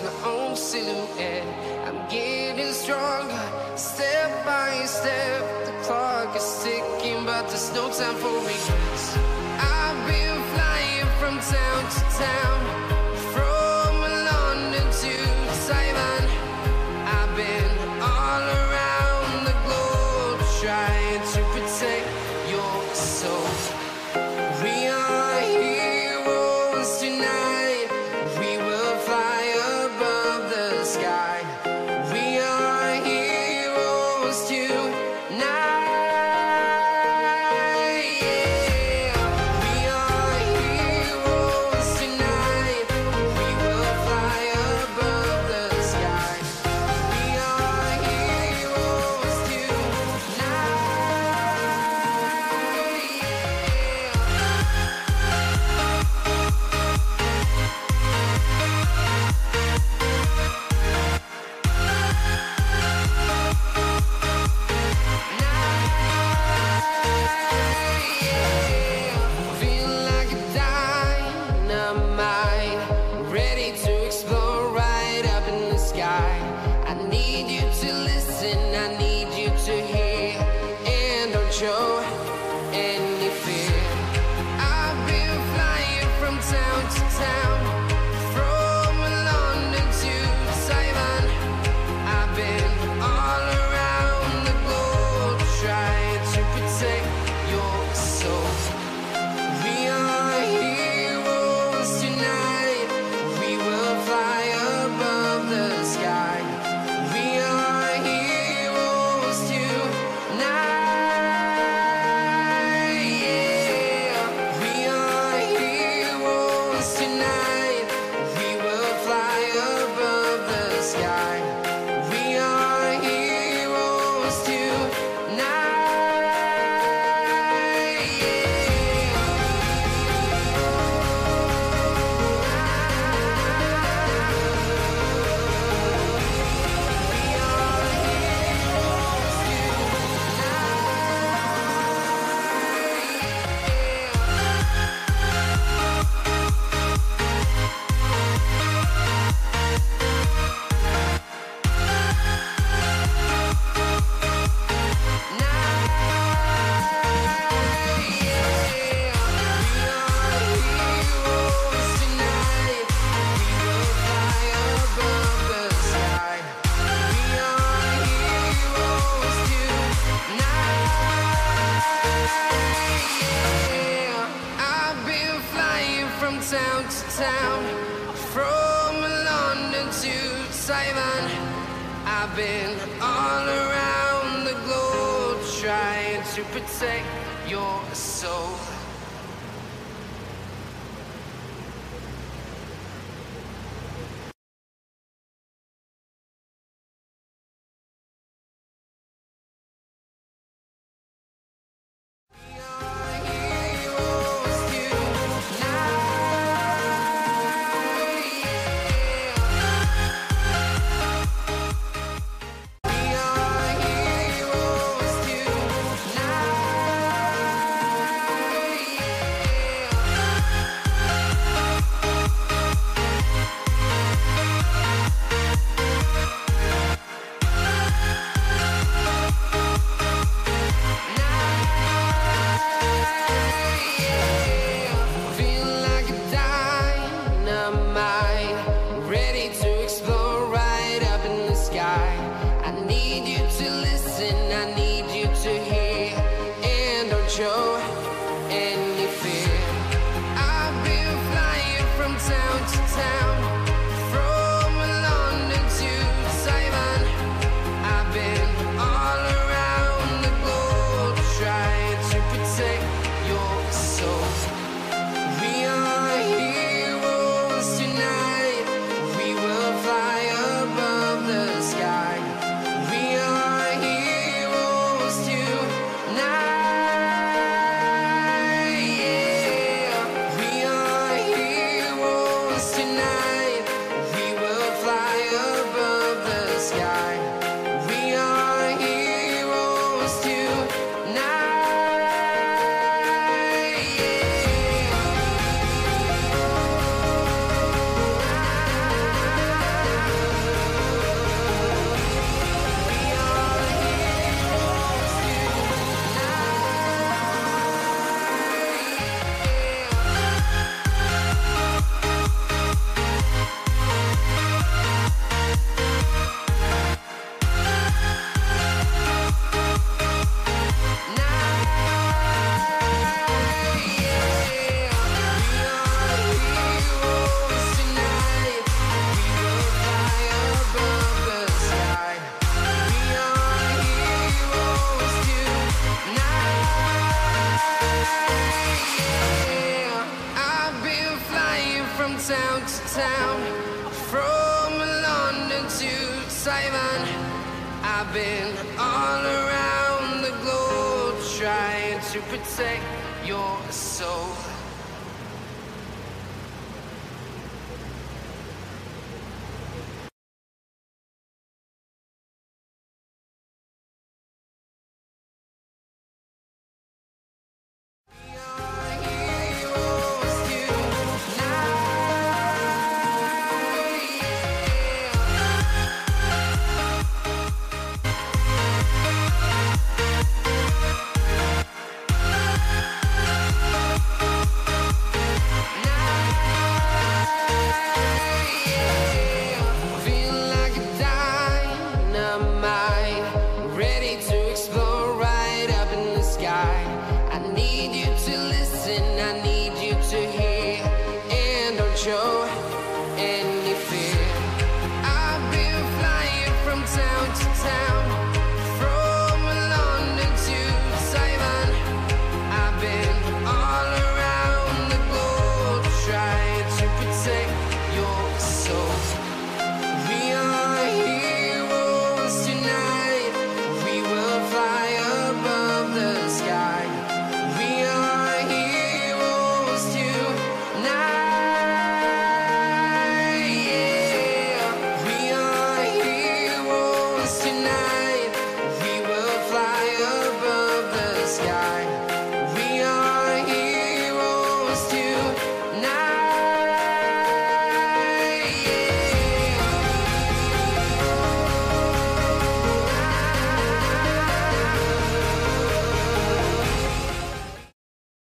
my own silhouette. I'm getting stronger, step by step. The clock is ticking, but there's no time for regrets. I've been flying from town to town, from London to Taiwan. I've been all around the globe, trying to protect your soul. We are heroes tonight. We will fly above the sky. We are heroes tonight. Show any fear. I've been flying from town to town, from London to Taiwan. I've been all around the globe, trying to protect your soul. We are heroes tonight. We will fly above the sky. We are heroes tonight. Town to town, from London to Taiwan. I've been all around the globe, trying to protect your soul. town, from London to Taiwan. I've been all around the globe trying to protect your soul.